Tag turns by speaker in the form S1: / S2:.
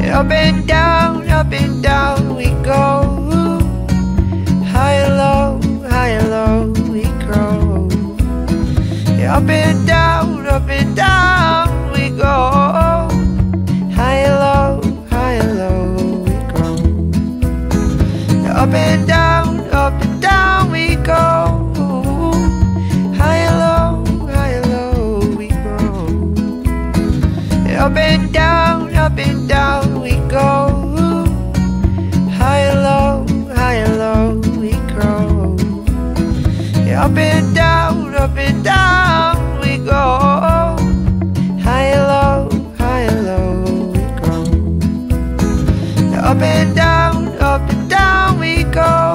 S1: Up and down we go. High and low we grow. Up and down we go. High and low we grow. Up and down we go. High and low we grow. Up and down we go. High and low we grow. Up and down we go. High and low we grow. Up and down we go.